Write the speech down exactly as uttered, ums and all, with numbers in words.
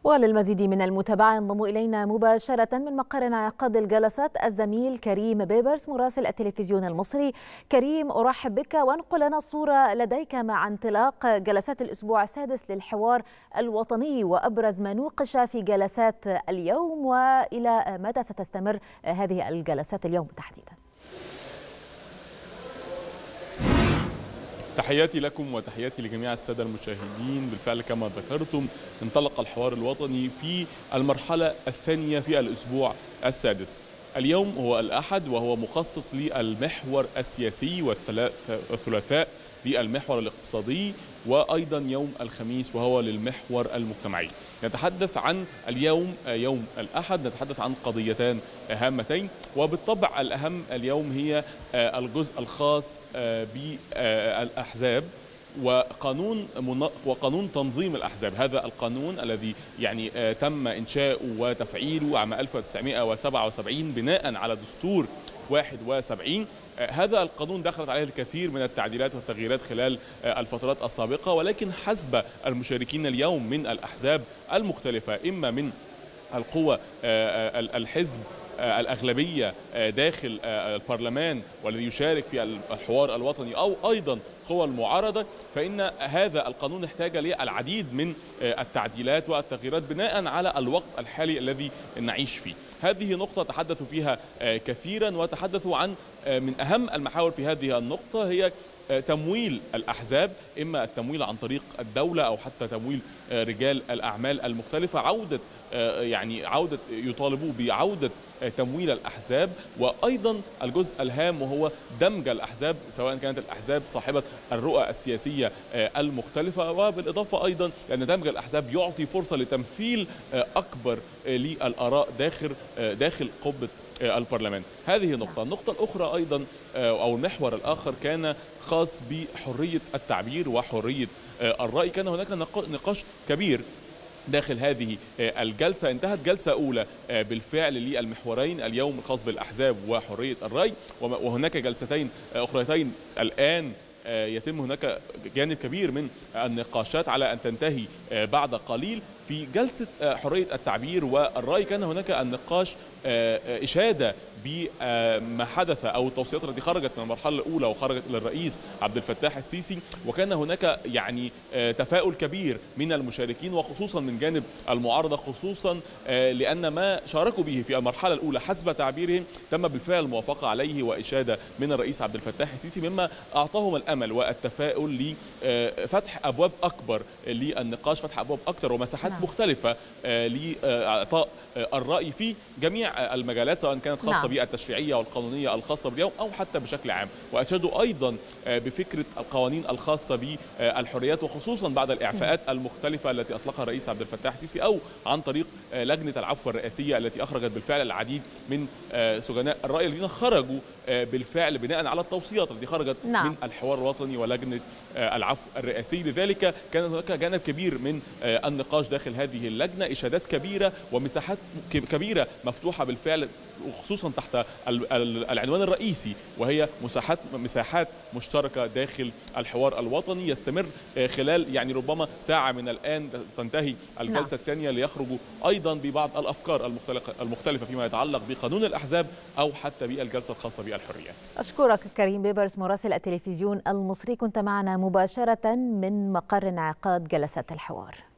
وللمزيد من المتابعة ينضم إلينا مباشرة من مقر انعقاد الجلسات الزميل كريم بيبرس مراسل التلفزيون المصري. كريم، أرحب بك وانقل لنا الصورة لديك مع انطلاق جلسات الأسبوع السادس للحوار الوطني وأبرز ما نوقش في جلسات اليوم، وإلى متى ستستمر هذه الجلسات اليوم تحديدا؟ تحياتي لكم وتحياتي لجميع السادة المشاهدين. بالفعل كما ذكرتم انطلق الحوار الوطني في المرحلة الثانية في الأسبوع السادس. اليوم هو الأحد وهو مخصص للمحور السياسي، والثلاثاء للمحور الاقتصادي، وأيضا يوم الخميس وهو للمحور المجتمعي. نتحدث عن اليوم يوم الأحد، نتحدث عن قضيتان هامتين، وبالطبع الأهم اليوم هي الجزء الخاص بالأحزاب وقانون وقانون تنظيم الأحزاب. هذا القانون الذي يعني تم إنشاؤه وتفعيله عام ألف وتسعمائة وسبعة وسبعين بناء على دستور واحد وسبعين. هذا القانون دخلت عليه الكثير من التعديلات والتغييرات خلال الفترات السابقة، ولكن حسب المشاركين اليوم من الأحزاب المختلفة، إما من القوى الحزب الأغلبية داخل البرلمان والذي يشارك في الحوار الوطني، أو أيضا قوى المعارضة، فإن هذا القانون احتاج للعديد من التعديلات والتغييرات بناء على الوقت الحالي الذي نعيش فيه. هذه نقطة تحدثوا فيها كثيرا، وتحدثوا عن من أهم المحاور في هذه النقطة هي تمويل الأحزاب، إما التمويل عن طريق الدولة أو حتى تمويل رجال الأعمال المختلفة، عودة يعني عودة يطالبوا بعودة تمويل الأحزاب، وأيضا الجزء الهام وهو دمج الأحزاب سواء كانت الأحزاب صاحبة الرؤى السياسية المختلفة، وبالإضافة أيضا لأن دمج الأحزاب يعطي فرصة لتمثيل أكبر للآراء داخل داخل قبة البرلمان. هذه نقطة. النقطة الأخرى أيضا أو المحور الآخر كان خاص بحرية التعبير وحرية الرأي. كان هناك نقاش كبير داخل هذه الجلسة. انتهت جلسة أولى بالفعل للمحورين اليوم الخاص بالأحزاب وحرية الرأي، وهناك جلستين أخريتين الآن يتم هناك جانب كبير من النقاشات على أن تنتهي بعد قليل. في جلسة حرية التعبير والرأي كان هناك النقاش إشادة بما حدث أو التوصيات التي خرجت من المرحلة الأولى وخرجت للرئيس عبد الفتاح السيسي، وكان هناك يعني تفاؤل كبير من المشاركين وخصوصا من جانب المعارضة، خصوصا لأن ما شاركوا به في المرحلة الأولى حسب تعبيرهم تم بالفعل الموافقة عليه وإشادة من الرئيس عبد الفتاح السيسي، مما أعطاهم الأمل والتفاؤل لفتح أبواب أكبر للنقاش، فتح أبواب أكثر ومساحات نعم. مختلفة لإعطاء الرأي في جميع المجالات، سواء كانت خاصة نعم. بالتشريعية والقانونية الخاصة باليوم أو حتى بشكل عام. وأشادوا أيضا بفكرة القوانين الخاصة بالحريات، وخصوصا بعد الإعفاءات المختلفة التي أطلقها الرئيس عبد الفتاح السيسي، أو عن طريق لجنة العفو الرئاسية التي أخرجت بالفعل العديد من سجناء الرأي الذين خرجوا بالفعل بناء على التوصيات التي خرجت نعم. من الحوار الوطني ولجنة العفو الرئاسي. لذلك كان هناك جانب كبير من النقاش داخل هذه اللجنة، إشادات كبيرة ومساحات كبيرة مفتوحة بالفعل، وخصوصا تحت العنوان الرئيسي وهي مساحات مساحات مشتركة داخل الحوار الوطني يستمر خلال يعني ربما ساعة من الآن تنتهي الجلسة نعم. الثانية، ليخرجوا أيضا ببعض الأفكار المختلفة فيما يتعلق بقانون الأحزاب أو حتى بالجلسة الخاصة بالحريات. أشكرك كريم بيبرس مراسل التلفزيون المصري، كنت معنا مباشرة من مقر انعقاد جلسات الحوار.